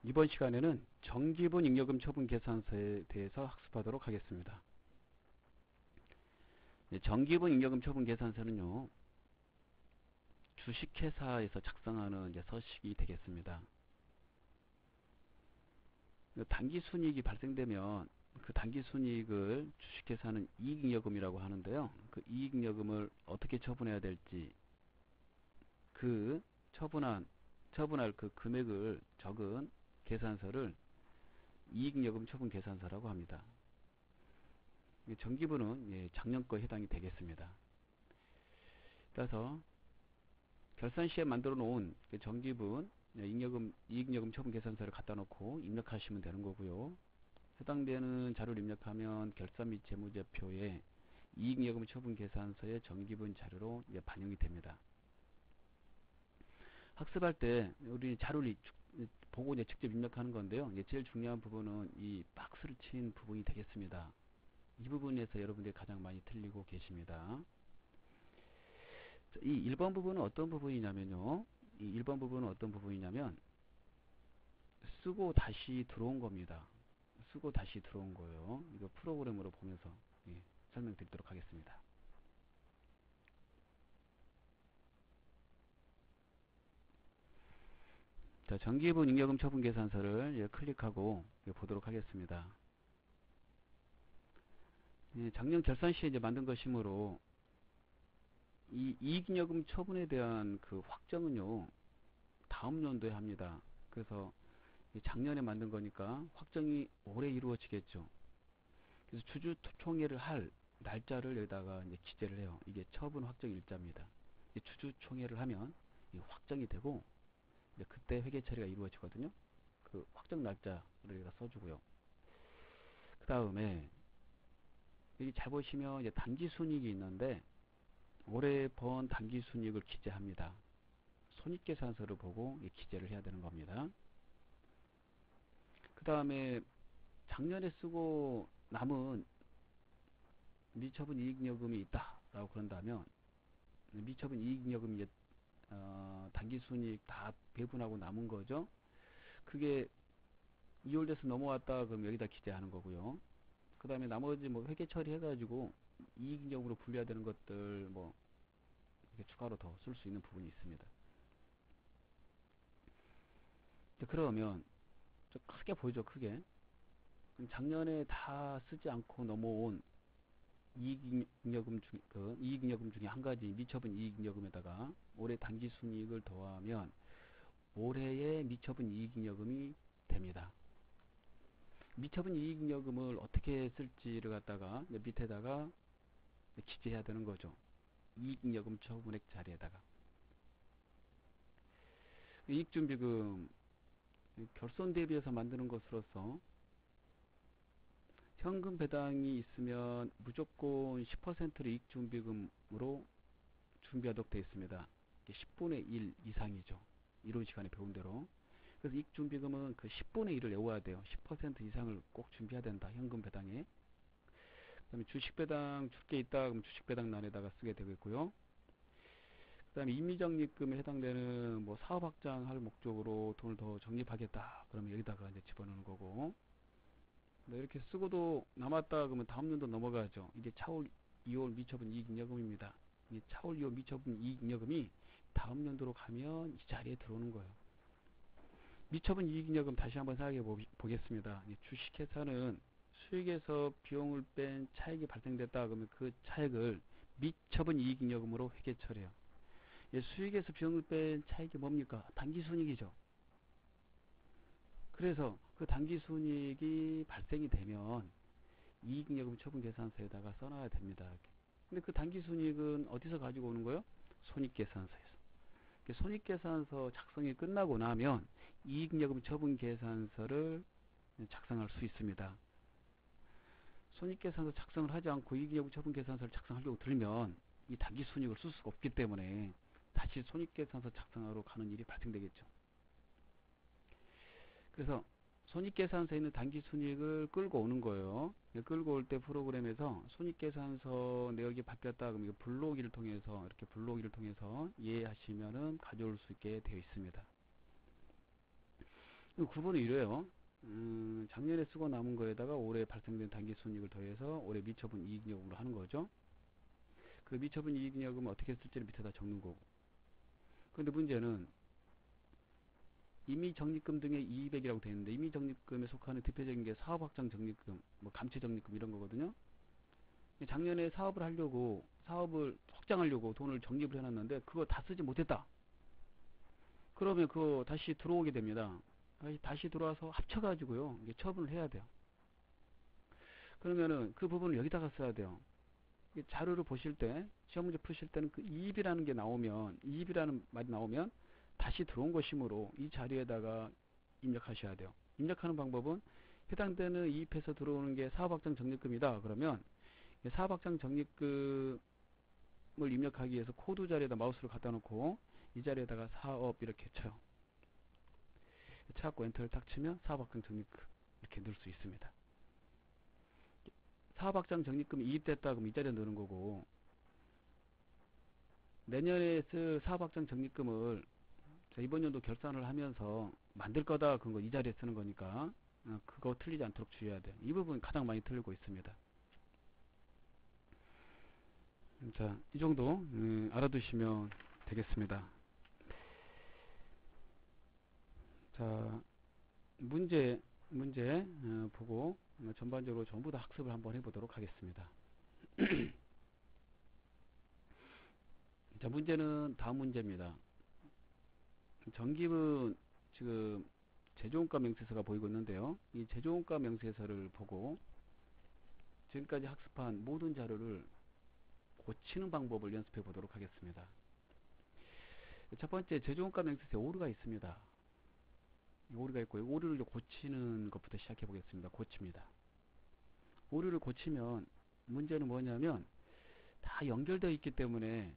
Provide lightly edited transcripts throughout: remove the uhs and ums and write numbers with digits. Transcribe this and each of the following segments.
이번 시간에는 정기분 잉여금 처분 계산서에 대해서 학습하도록 하겠습니다. 정기분 잉여금 처분 계산서는요, 주식회사에서 작성하는 서식이 되겠습니다. 당기순이익이 발생되면 그 당기순이익을 주식회사는 이익잉여금이라고 하는데요. 그 이익잉여금을 어떻게 처분해야 될지, 그 처분할 그 금액을 적은 계산서를 이익잉여금 처분 계산서라고 합니다. 정기분은 작년 거에 해당이 되겠습니다. 따라서 결산시에 만들어 놓은 정기분 이익잉여금 처분 계산서를 갖다 놓고 입력하시면 되는 거고요. 해당되는 자료를 입력하면 결산 및 재무제표에 이익잉여금 처분 계산서의 정기분 자료로 반영이 됩니다. 학습할 때 우리 자료를 보고 직접 입력하는 건데요. 제일 중요한 부분은 이 박스를 친 부분이 되겠습니다. 이 부분에서 여러분들이 가장 많이 틀리고 계십니다. 이 1번 부분은 어떤 부분이냐면요. 이 1번 부분은 어떤 부분이냐면 쓰고 다시 들어온 겁니다. 쓰고 다시 들어온 거예요. 이거 프로그램으로 보면서 설명드리도록 하겠습니다. 자, 정기분 잉여금 처분 계산서를 클릭하고 보도록 하겠습니다. 작년 결산 시에 만든 것이므로 이 이익잉여금 처분에 대한 그 확정은요, 다음 연도에 합니다. 그래서 작년에 만든 거니까 확정이 올해 이루어지겠죠. 그래서 주주총회를 할 날짜를 여기다가 기재를 해요. 이게 처분 확정 일자입니다. 주주총회를 하면 확정이 되고 그때 회계 처리가 이루어지거든요. 그 확정 날짜를 여기다 써주고요. 그 다음에 여기 잘 보시면 당기순이익이 있는데 올해 번 당기순이익을 기재합니다. 손익계산서를 보고 기재를 해야 되는 겁니다. 그 다음에 작년에 쓰고 남은 미처분 이익잉여금이 있다라고 그런다면 미처분 이익잉여금이 당기순이익 다 배분하고 남은 거죠. 그게 2월 돼서 넘어왔다 그럼 여기다 기재하는 거고요. 그 다음에 나머지 회계 처리해가지고 이익잉여금으로 분류해야 되는 것들 추가로 더 쓸 수 있는 부분이 있습니다. 그러면 좀 크게 보이죠, 크게. 작년에 다 쓰지 않고 넘어온 이익잉여금 중에 한 가지 미처분 이익잉여금에다가 올해 당기순이익을 더하면 올해의 미처분 이익잉여금이 됩니다. 미처분 이익잉여금을 어떻게 쓸지를 갖다가 밑에다가 기재해야 되는 거죠. 이익잉여금 처분액 자리에다가 이익준비금 결손 대비해서 만드는 것으로서 현금 배당이 있으면 무조건 10%를 이익준비금으로 준비하도록 되어 있습니다. 10분의 1 이상이죠. 이론 시간에 배운 대로. 그래서 이익준비금은 그 10분의 1을 외워야 돼요. 10% 이상을 꼭 준비해야 된다. 현금 배당에. 그 다음에 주식배당 줄 게 있다. 그럼 주식배당란에다가 쓰게 되겠고요. 그 다음에 임의적립금에 해당되는 사업 확장할 목적으로 돈을 더 적립하겠다. 그러면 여기다가 이제 집어넣는 거고. 이렇게 쓰고도 남았다. 그러면 다음 년도 넘어가죠. 이게 차올 2월 미처분 이익잉여금입니다. 이 차올 2월 미처분 이익잉여금이 다음 연도로 가면 이 자리에 들어오는 거예요. 미처분 이익잉여금 다시 한번 생각해 보겠습니다. 주식회사는 수익에서 비용을 뺀 차익이 발생됐다 그러면 그 차익을 미처분 이익잉여금으로 회계 처리해요. 수익에서 비용을 뺀 차익이 뭡니까? 당기순이익이죠. 그래서 그 당기순이익이 발생이 되면 이익잉여금 처분 계산서에다가 써놔야 됩니다. 근데 그 당기순이익은 어디서 가지고 오는 거예요? 손익계산서에서. 손익계산서 작성이 끝나고 나면 이익잉여금 처분 계산서를 작성할 수 있습니다. 손익계산서 작성을 하지 않고 이익잉여금 처분 계산서를 작성하려고 들면 이 당기순이익을 쓸 수가 없기 때문에 다시 손익계산서 작성하러 가는 일이 발생되겠죠. 그래서 손익계산서에 있는 당기순이익을 끌고 오는 거예요. 끌고 올 때 프로그램에서 손익계산서 내역이 바뀌었다 그러면 불러오기를 통해서 이렇게 불러오기를 통해서 이해하시면은 가져올 수 있게 되어 있습니다. 구분은 이래요. 작년에 쓰고 남은 거에다가 올해 발생된 당기순이익을 더해서 올해 미처분 이익잉여금으로 하는 거죠. 그 미처분 이익잉여금은 어떻게 쓸지를 밑에다 적는 거고. 그런데 문제는 임의적립금 등의 이의백이라고 되어 있는데, 임의적립금에 속하는 대표적인 게 사업확장 적립금, 뭐 감치적립금 이런 거거든요. 작년에 사업을 확장하려고 돈을 적립을 해놨는데 그거 다 쓰지 못했다. 그러면 그거 다시 들어오게 됩니다. 다시 들어와서 합쳐가지고요, 이게 처분을 해야 돼요. 그러면은 그 부분을 여기다가 써야 돼요. 자료를 보실 때, 시험 문제 푸실 때는 그 이입이라는 말이 나오면 다시 들어온 것이므로 이 자리에다가 입력하셔야 돼요. 입력하는 방법은 해당되는 이입해서 들어오는 게 사업확장 적립금이다. 그러면 사업확장 적립금을 입력하기 위해서 코드 자리에다 마우스를 갖다 놓고 이 자리에다가 사업 이렇게 쳐요. 찾고 엔터를 탁 치면 사업확장 적립금 이렇게 넣을 수 있습니다. 사업확장 적립금이 이입됐다 그러면 이 자리에 넣는 거고, 내년에 쓸 사업확장 적립금을 이번 연도 결산을 하면서 만들 거다 그런 거 이 자리에 쓰는 거니까 그거 틀리지 않도록 주의해야 돼요. 이 부분 가장 많이 틀리고 있습니다. 자, 이 정도 알아두시면 되겠습니다. 자, 문제 보고 전반적으로 전부 다 학습을 한번 해보도록 하겠습니다. 자, 문제는 다음 문제입니다. 전기분 지금 제조원가 명세서가 보이고 있는데요. 이 제조원가 명세서를 보고 지금까지 학습한 모든 자료를 고치는 방법을 연습해 보도록 하겠습니다. 첫 번째, 제조원가 명세서에 오류가 있습니다. 오류가 있고요. 오류를 고치는 것부터 시작해 보겠습니다. 고칩니다. 오류를 고치면 문제는 뭐냐면 다 연결되어 있기 때문에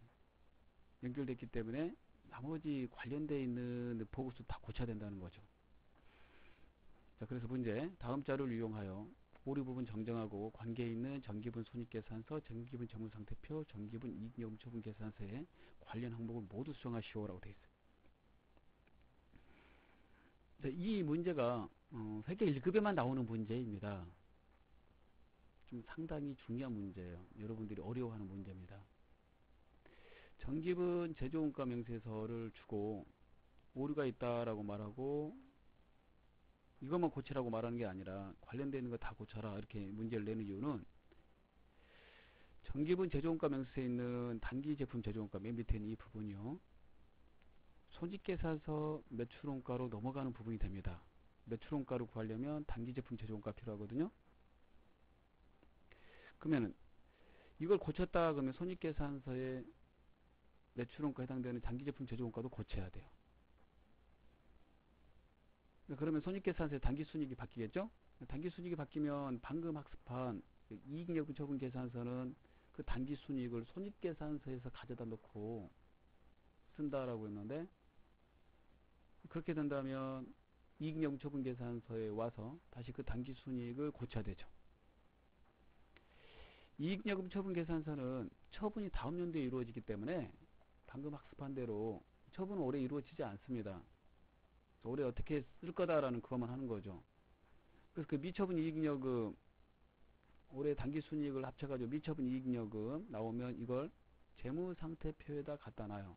나머지 관련되어 있는 보고수 다 고쳐야 된다는 거죠. 자, 그래서 문제, 다음 자료를 이용하여 오류 부분 정정하고 관계 있는 전기분 손익계산서, 전기분 재무상태표, 전기분 이익잉여금 처분 계산서에 관련 항목을 모두 수정하시오라고 되어 있어요. 자, 이 문제가 회계 1급에만 나오는 문제입니다. 좀 상당히 중요한 문제예요. 여러분들이 어려워하는 문제입니다. 전기분 제조원가 명세서를 주고 오류가 있다라고 말하고 이것만 고치라고 말하는 게 아니라 관련되는 거 다 고쳐라 이렇게 문제를 내는 이유는, 전기분 제조원가 명세서에 있는 단기 제품 제조원가 맨 밑에 있는 이 부분이요, 손익계산서 매출원가로 넘어가는 부분이 됩니다. 매출원가를 구하려면 단기 제품 제조원가 필요하거든요. 그러면 이걸 고쳤다 그러면 손익계산서에 매출원가 해당되는 단기 제품 제조원가도 고쳐야 돼요. 그러면 손익계산서에 단기순이익이 바뀌겠죠? 단기순이익이 바뀌면 방금 학습한 이익잉여금 처분 계산서는 그 단기순이익을 손익계산서에서 가져다 놓고 쓴다라고 했는데, 그렇게 된다면 이익잉여금 처분 계산서에 와서 다시 그 단기순이익을 고쳐야 되죠. 이익잉여금 처분 계산서는 처분이 다음 연도에 이루어지기 때문에 방금 학습한 대로 처분은 올해 이루어지지 않습니다. 올해 어떻게 쓸 거다라는 그것만 하는 거죠. 그래서 그 미처분 이익잉여금 올해 단기순이익을 합쳐가지고 미처분 이익잉여금 나오면 이걸 재무상태표에다 갖다 놔요.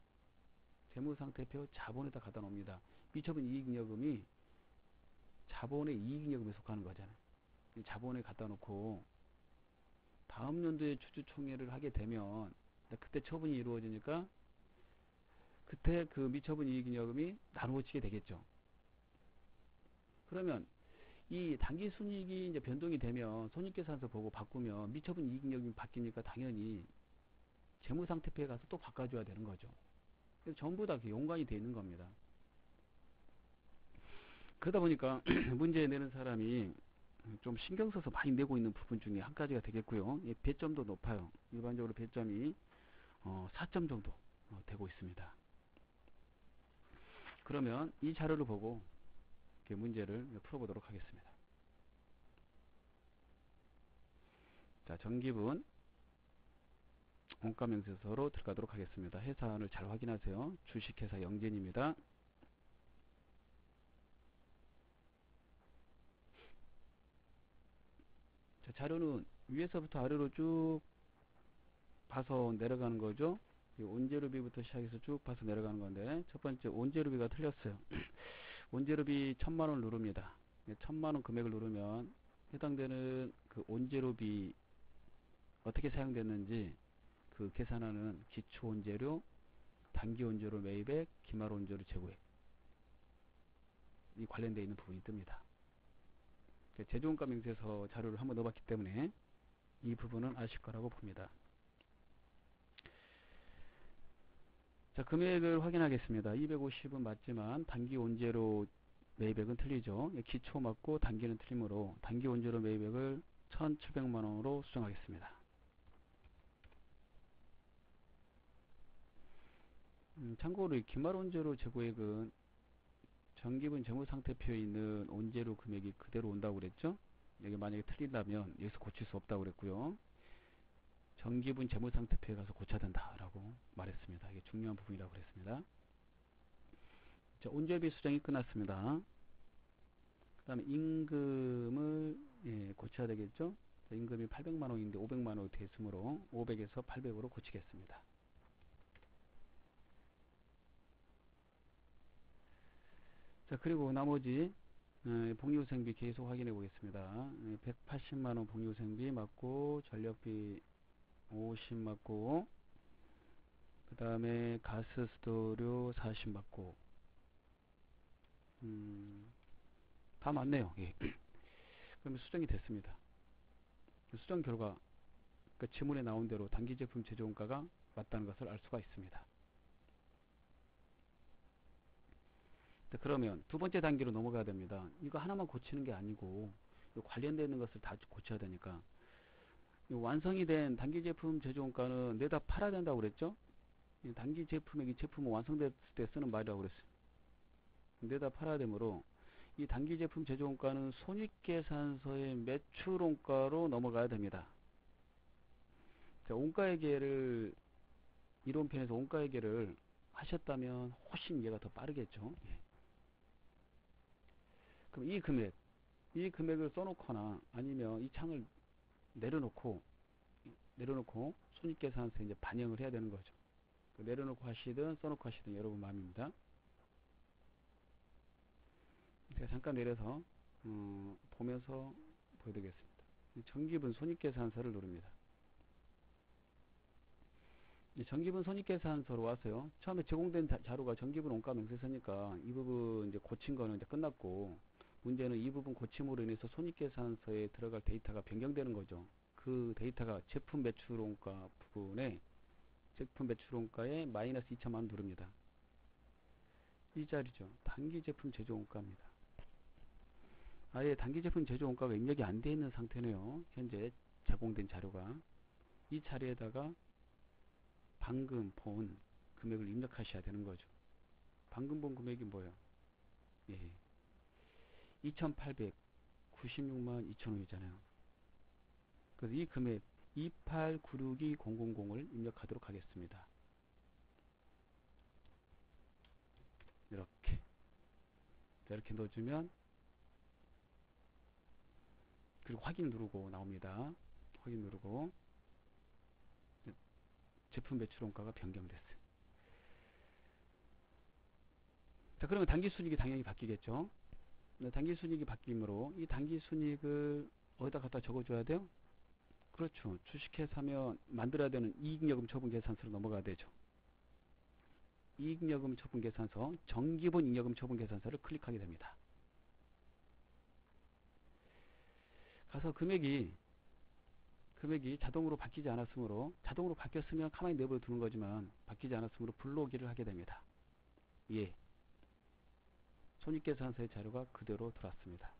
재무상태표 자본에다 갖다 놓습니다. 미처분 이익잉여금이 자본의 이익잉여금에 속하는 거잖아요. 자본에 갖다 놓고 다음 연도에 주주총회를 하게 되면 그때 처분이 이루어지니까 그때 그 미처분 이익잉여금이 나누어지게 되겠죠. 그러면 이 단기순이익이 이제 변동이 되면 손익계산서 보고 바꾸면 미처분 이익잉여금이 바뀌니까 당연히 재무상태표에 가서 또 바꿔줘야 되는 거죠. 그래서 전부 다 연관이 되어 있는 겁니다. 그러다 보니까 문제 내는 사람이 좀 신경 써서 많이 내고 있는 부분 중에 한 가지가 되겠고요. 배점도 높아요. 일반적으로 배점이 4점 정도 되고 있습니다. 그러면 이 자료를 보고 문제를 풀어보도록 하겠습니다. 자, 전기분 원가명세서로 들어가도록 하겠습니다. 회사를 잘 확인하세요. 주식회사 영진입니다. 자료는 위에서부터 아래로 쭉 봐서 내려가는 거죠. 이 온재료비부터 시작해서 쭉 봐서 내려가는 건데, 첫 번째 온재료비가 틀렸어요. 온재료비 1000만원 누릅니다. 1000만원 금액을 누르면 해당되는 그 온재료비 어떻게 사용됐는지 그 계산하는 기초 온재료, 단기 온재료 매입액, 기말 온재료 재고액, 이 관련되어 있는 부분이 뜹니다. 제조원가 명세서 자료를 한번 넣어봤기 때문에 이 부분은 아실 거라고 봅니다. 자, 금액을 확인하겠습니다. 250은 맞지만 단기 온재료 매입액은 틀리죠. 기초 맞고 단기는 틀리므로 단기 온재료 매입액을 1700만원으로 수정하겠습니다. 참고로 이 기말 온재료 재고액은 정기분 재무상태표에 있는 온재료 금액이 그대로 온다고 그랬죠. 여기 만약에 틀린다면 여기서 고칠 수 없다고 그랬고요. 정기분 재무상태표에 가서 고쳐야 된다라고 말했습니다. 이게 중요한 부분이라고 그랬습니다. 자, 온재비 수정이 끝났습니다. 그 다음에 임금을 고쳐야 되겠죠. 자, 임금이 800만원인데 500만원이 됐으므로 500에서 800으로 고치겠습니다. 자, 그리고 나머지 복리후생비 계속 확인해 보겠습니다. 180만원 복리후생비 맞고, 전력비 50 맞고, 그 다음에 가스 수도료 40 맞고, 다 맞네요. 예. 그러면 수정이 됐습니다. 수정 결과 그 지문에 나온 대로 단기 제품 제조원가가 맞다는 것을 알 수가 있습니다. 자, 그러면 두 번째 단계로 넘어가야 됩니다. 이거 하나만 고치는 게 아니고 관련되어 있는 것을 다 고쳐야 되니까, 완성이 된 단기 제품 제조원가는 내다 팔아야 된다고 그랬죠. 단기 제품의 이 제품은 완성됐을 때 쓰는 말이라고 그랬어요. 내다 팔아야 되므로 이 단기 제품 제조원가는 손익계산서의 매출원가로 넘어가야 됩니다. 자, 원가회계를 이론편에서 원가회계를 하셨다면 훨씬 이해가 더 빠르겠죠. 예. 그럼 이 금액을 써놓거나 아니면 이 창을 내려놓고 손익계산서에 이제 반영을 해야 되는 거죠. 내려놓고 하시든 써놓고 하시든 여러분 마음입니다. 제가 잠깐 내려서 보면서 보여드리겠습니다. 정기분 손익계산서를 누릅니다. 정기분 손익계산서로 와서요. 처음에 제공된 자료가 정기분 원가 명세서니까 이 부분 이제 고친 거는 이제 끝났고, 문제는 이 부분 고침으로 인해서 손익계산서에 들어갈 데이터가 변경되는 거죠. 그 데이터가 제품 매출원가 부분에 제품 매출원가에 마이너스 2천만원 누릅니다. 이 자리죠. 단기 제품 제조원가입니다. 아예 단기 제품 제조원가가 입력이 안 되어 있는 상태네요. 현재 제공된 자료가. 이 자리에다가 방금 본 금액을 입력하셔야 되는 거죠. 방금 본 금액이 뭐예요? 예. 2896만 2천원이잖아요. 그래서 이 금액 28962,000을 입력하도록 하겠습니다. 이렇게 넣어주면, 그리고 확인 누르고 나옵니다. 확인 누르고 제품 매출원가가 변경됐어요. 자, 그러면 단기 순이익이 당연히 바뀌겠죠. 단기 순이익이 바뀌므로 이 단기 순이익을 어디다 갖다 적어줘야 돼요? 그렇죠. 주식회사 사면 만들어야 되는 이익여금 처분 계산서로 넘어가야 되죠. 이익여금 처분 계산서, 정기분 잉여금 처분 계산서를 클릭하게 됩니다. 가서 금액이 자동으로 바뀌지 않았으므로, 자동으로 바뀌었으면 가만히 내버려 두는 거지만 바뀌지 않았으므로 불러오기를 하게 됩니다. 예. 손익계산서의 자료가 그대로 들어왔습니다.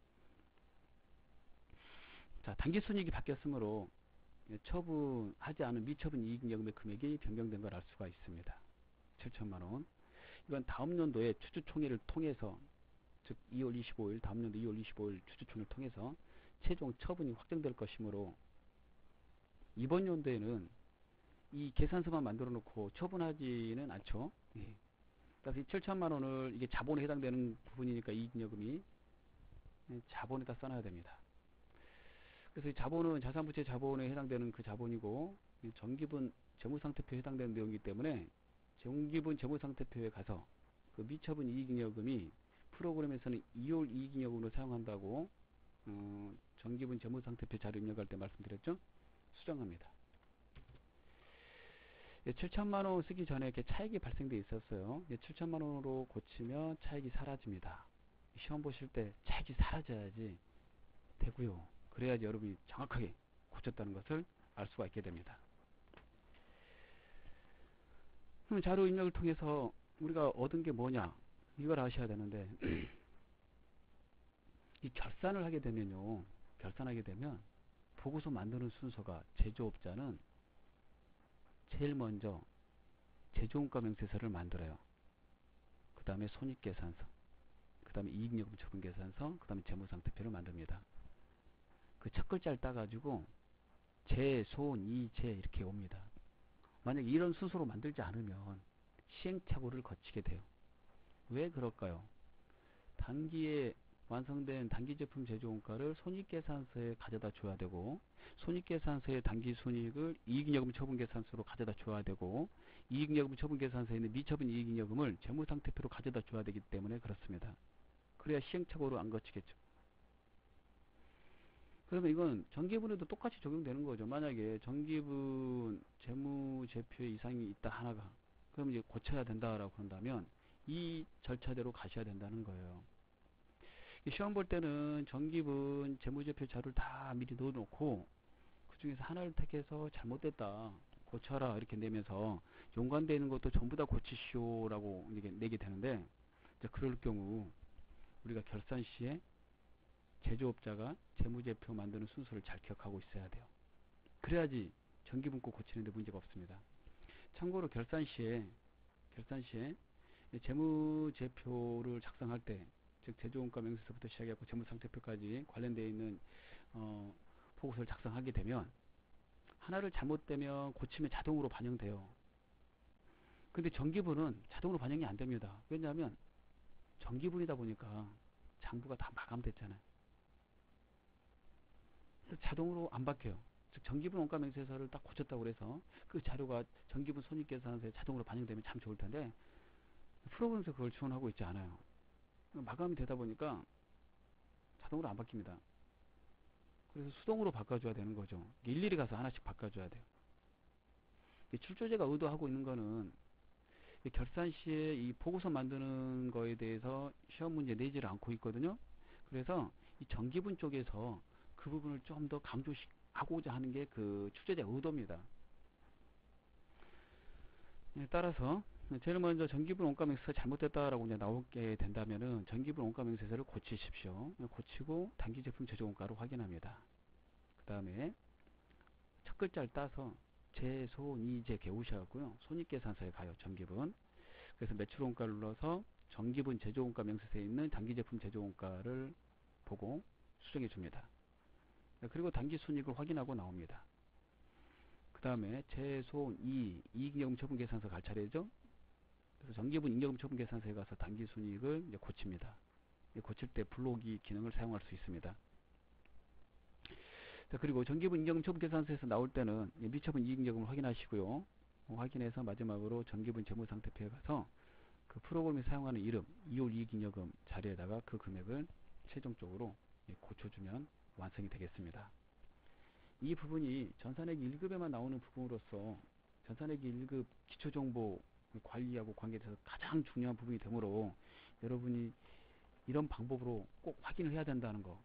자, 단기순이익이 바뀌었으므로 처분하지 않은 미처분 이익여금의 금액이 변경된 걸 알 수가 있습니다. 7천만원. 이건 다음 연도에 추주총회를 통해서, 즉 2월 25일, 다음 연도 2월 25일 추주총회를 통해서 최종 처분이 확정될 것이므로, 이번 연도에는 이 계산서만 만들어 놓고 처분하지는 않죠. 예. 그래서 이 7천만원을, 이게 자본에 해당되는 부분이니까 이익여금이 자본에다 써놔야 됩니다. 그래서 이 자본은 자산부채 자본에 해당되는 그 자본이고, 이 정기분 재무상태표에 해당되는 내용이기 때문에 정기분 재무상태표에 가서 그 미처분 이익잉여금이 프로그램에서는 2월 이익잉여금으로 사용한다고 정기분 재무상태표 자료 입력할 때 말씀드렸죠. 수정합니다. 7천만 원 쓰기 전에 이렇게 차익이 발생돼 있었어요. 7천만 원으로 고치면 차익이 사라집니다. 시험 보실 때 차익이 사라져야지 되고요. 그래야지 여러분이 정확하게 고쳤다는 것을 알 수가 있게 됩니다. 그럼 자료 입력을 통해서 우리가 얻은 게 뭐냐? 이걸 아셔야 되는데 이 결산을 하게 되면요. 결산하게 되면 보고서 만드는 순서가 제조업자는 제일 먼저 제조원가 명세서를 만들어요. 그 다음에 손익계산서, 그 다음에 이익여금 처분계산서, 그 다음에 재무상태표를 만듭니다. 그 첫 글자를 따가지고 제, 손, 이, 제 이렇게 옵니다. 만약 이런 순서로 만들지 않으면 시행착오를 거치게 돼요. 왜 그럴까요? 단기에 완성된 단기제품 제조원가를 손익계산서에 가져다 줘야 되고, 손익계산서의 단기순이익을 이익여금 처분계산서로 가져다 줘야 되고, 이익여금 처분계산서에 있는 미처분 이익여금을 재무상태표로 가져다 줘야 되기 때문에 그렇습니다. 그래야 시행착오를 안 거치겠죠. 그러면 이건 정기분에도 똑같이 적용되는 거죠. 만약에 정기분 재무제표에 이상이 있다 하나가, 그럼 이제 고쳐야 된다라고 한다면 이 절차대로 가셔야 된다는 거예요. 시험 볼 때는 정기분 재무제표 자료를 다 미리 넣어놓고 그 중에서 하나를 택해서 잘못됐다 고쳐라 이렇게 내면서 연관되어 있는 것도 전부 다 고치시오라고 이게 내게 되는데, 이제 그럴 경우 우리가 결산 시에 제조업자가 재무제표 만드는 순서를 잘 기억하고 있어야 돼요. 그래야지 정기분 꼭 고치는데 문제가 없습니다. 참고로 결산 시에 재무제표를 작성할 때, 즉 제조원가 명세서부터 시작해서 재무상태표까지 관련되어 있는 보고서를 작성하게 되면 하나를 잘못되면 고치면 자동으로 반영돼요. 근데 정기분은 자동으로 반영이 안 됩니다. 왜냐하면 정기분이다 보니까 장부가 다 마감됐잖아요. 자동으로 안 바뀌어요. 즉 정기분 원가 명세서를 딱 고쳤다고 해서 그 자료가 정기분 손익계산서에 자동으로 반영되면 참 좋을 텐데 프로그램에서 그걸 지원하고 있지 않아요. 마감이 되다 보니까 자동으로 안 바뀝니다. 그래서 수동으로 바꿔줘야 되는 거죠. 일일이 가서 하나씩 바꿔줘야 돼요. 출조제가 의도하고 있는 거는 결산 시에 이 보고서 만드는 거에 대해서 시험 문제 내지를 않고 있거든요. 그래서 이 정기분 쪽에서 그 부분을 좀 더 강조하고자 하는 게 그 출제자 의도입니다. 따라서 제일 먼저 정기분 원가명세서 잘못됐다라고 이제 나오게 된다면은 정기분 원가명세서를 고치십시오. 고치고 단기제품 제조원가로 확인합니다. 그 다음에 첫 글자를 따서 제, 손, 이, 제 개우셔갖고요. 손익계산서에 가요. 정기분. 그래서 매출원가를 눌러서 정기분 제조원가 명세서에 있는 단기제품 제조원가를 보고 수정해 줍니다. 그리고 단기순이익을 확인하고 나옵니다. 그 다음에 제, 손, 이, 이익여금 처분계산서 갈 차례죠. 그래서 정기분 잉여금 처분계산서에 가서 단기순이익을 이제 고칩니다. 고칠 때 불러오기 기능을 사용할 수 있습니다. 자, 그리고 정기분 잉여금 처분계산서에서 나올 때는 미처분 이익여금을 확인하시고요. 확인해서 마지막으로 정기분 재무상태표에 가서 그 프로그램이 사용하는 이름, 2월 이익잉여금 자리에다가 그 금액을 최종적으로 고쳐주면 완성이 되겠습니다. 이 부분이 전산회계 1급에만 나오는 부분으로서 전산회계 1급 기초정보 관리하고 관계돼서 가장 중요한 부분이 되므로 여러분이 이런 방법으로 꼭 확인을 해야 된다는 거,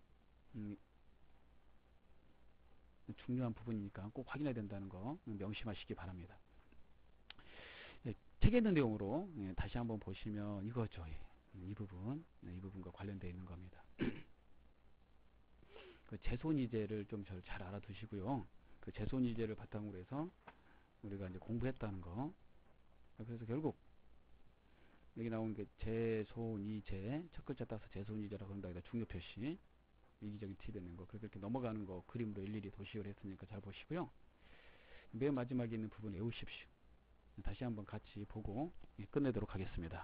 중요한 부분이니까 꼭 확인해야 된다는 거 명심하시기 바랍니다. 책에 있는 내용으로 다시 한번 보시면 이거죠. 이 부분과 관련되어 있는 겁니다. 그 재손이제를 좀 잘 알아두시고요. 그 재손이제를 바탕으로 해서 우리가 이제 공부했다는 거. 그래서 결국 여기 나온 게 재손이제, 첫 글자 따서 재손이제라고 한다. 중요 표시, 이기적인 팁 있는 거. 그렇게 넘어가는 거 그림으로 일일이 도식을 했으니까 잘 보시고요. 맨 마지막에 있는 부분 외우십시오. 다시 한번 같이 보고 끝내도록 하겠습니다.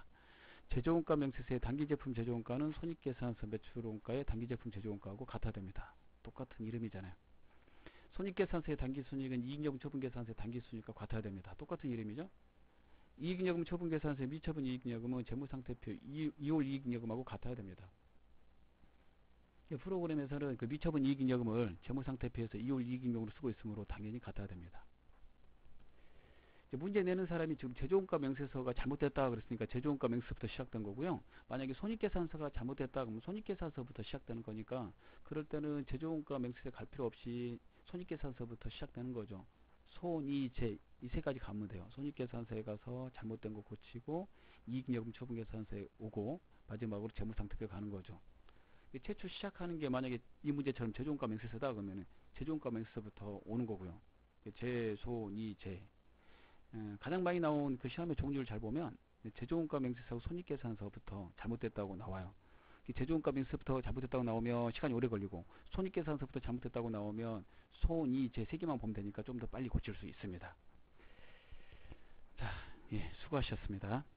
제조원가 명세서의 단기제품 제조원가는 손익계산서 매출원가의 단기제품 제조원가하고 같아 됩니다. 똑같은 이름이잖아요. 손익계산서의 당기순이익은 이익여금 처분계산서의 당기순이익과 같아야 됩니다. 똑같은 이름이죠. 이익여금 처분계산서의 미처분 이익여금은 재무상태표 2월 이익여금하고 같아야 됩니다. 프로그램에서는 그 미처분 이익여금을 재무상태표에서 2월 이익여금으로 쓰고 있으므로 당연히 같아야 됩니다. 문제 내는 사람이 지금 제조원가 명세서가 잘못됐다 그랬으니까 제조원가 명세서부터 시작된 거고요. 만약에 손익계산서가 잘못됐다 그러면 손익계산서부터 시작되는 거니까 그럴 때는 제조원가 명세서에 갈 필요 없이 손익계산서부터 시작되는 거죠. 손이제 이 세 가지 가면 돼요. 손익계산서에 가서 잘못된 거 고치고 이익여금 처분계산서에 오고 마지막으로 재무상태표에 가는 거죠. 최초 시작하는 게 만약에 이 문제처럼 제조원가 명세서다 그러면 제조원가 명세서부터 오는 거고요. 제손이제 가장 많이 나온 그 시험의 종류를 잘 보면 제조원가 명세서하고 손익계산서부터 잘못됐다고 나와요. 제조원가 명세서부터 잘못됐다고 나오면 시간이 오래 걸리고 손익계산서부터 잘못됐다고 나오면 손이제 세 개만 보면 되니까 좀 더 빨리 고칠 수 있습니다. 자, 예, 수고하셨습니다.